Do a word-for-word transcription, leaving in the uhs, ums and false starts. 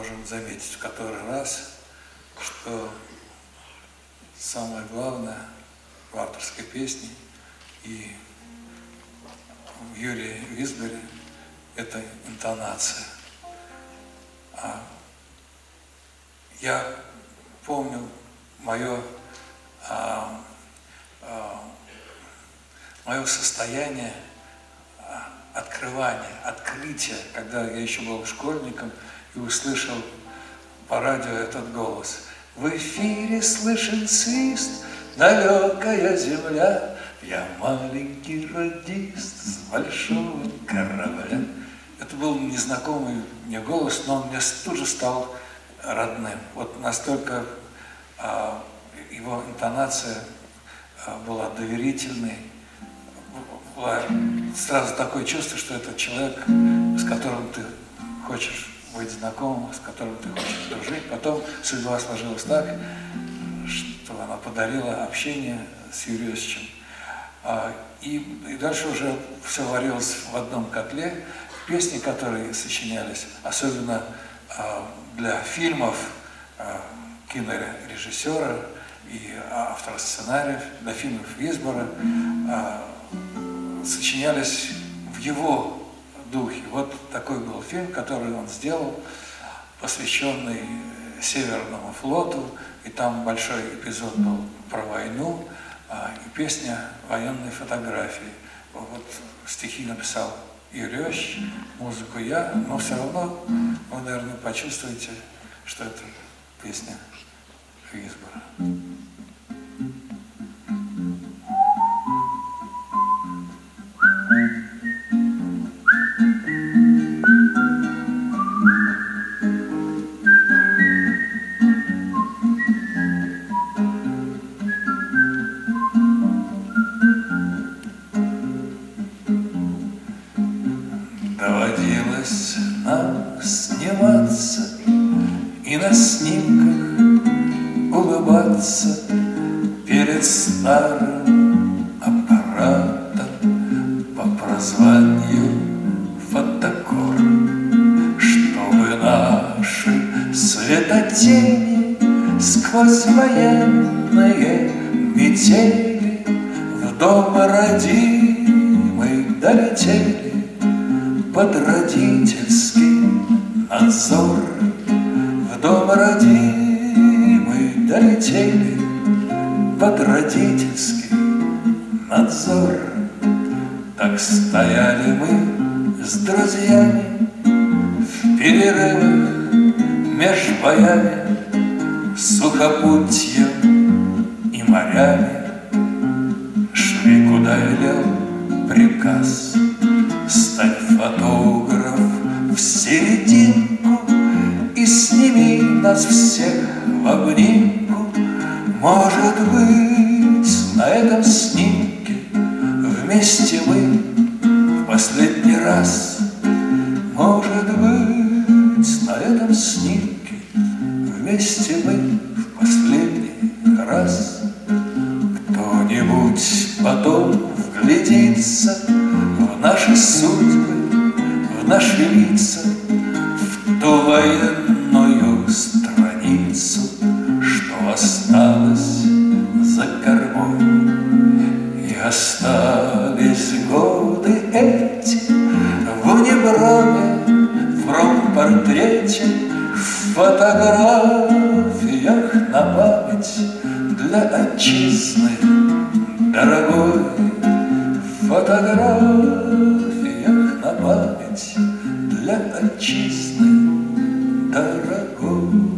можем заметить в который раз, что самое главное в авторской песне и в Юрии Висборе – это интонация. А я помню мое, а, а, мое состояние открывания, открытия, когда я еще был школьником и услышал по радио этот голос. В эфире слышен свист, далекая земля, я маленький радист с большого корабля. Это был незнакомый мне голос, но он мне тут же стал родным. Вот настолько а, его интонация а, была доверительной, было сразу такое чувство, что это человек, с которым ты хочешь быть знакомым, с которым ты хочешь дружить. Потом судьба сложилась так, что она подарила общение с Юрием Иосифовичем. И, и дальше уже все варилось в одном котле. Песни, которые сочинялись, особенно для фильмов кинорежиссера и автора сценариев, для фильмов Висбора, сочинялись в его духе. Вот такой был фильм, который он сделал, посвященный Северному флоту, и там большой эпизод был про войну, и песня военной фотографии. Вот стихи написал Юрий Иосифович, музыку я, но все равно вы, наверное, почувствуете, что это песня Висбора. Доводилось нам сниматься и на снимках улыбаться перед старым аппаратом по прозванию фотокор, чтобы наши светотени сквозь военные метели в дом родимый долетели под родительский надзор. В дом родимый долетели под родительский надзор. Так стояли мы с друзьями в перерывах меж боями, сухопутьем и морями. Шли, куда велел приказ, стань фотограф в серединку и сними нас всех в обнимку. Может быть, на этом снимке вместе мы в последний раз. Может быть, на этом снимке вместе мы в последний раз. Кто-нибудь потом вглядится в наши судьбы, в наши лица, в ту военную страницу, что осталось за кормой. И остались годы эти в униброме, в промпортрете, в фотографиях на память для отчизны дорогой. В фотографиях на память для отчизны дорогой.